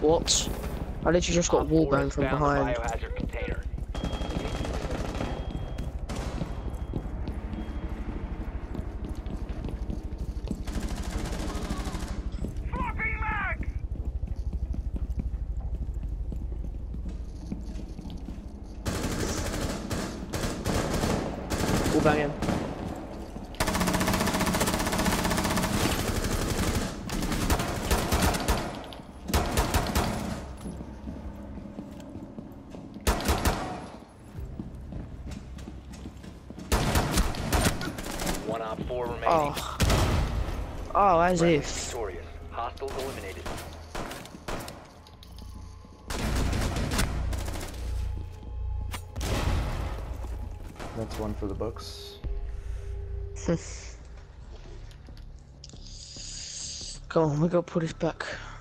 What? I literally just got wallbanged from behind. Biohazard container. Wallbang him. One op 4 remaining. Oh. Oh, as Friendly if. victorious. Hostiles eliminated. That's one for the books. Come on, we gotta put this back.